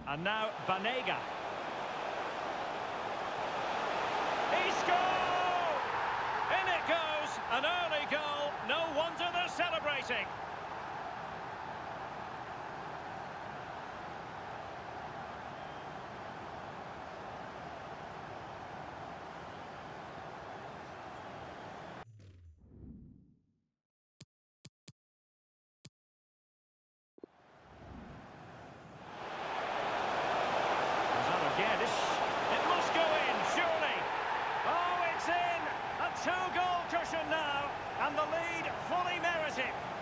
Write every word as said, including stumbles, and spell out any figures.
And now Banega. He scored! In it goes, an early goal. No wonder they're celebrating. It must go in, surely. Oh, it's in! A two-goal cushion now, and the lead fully merited.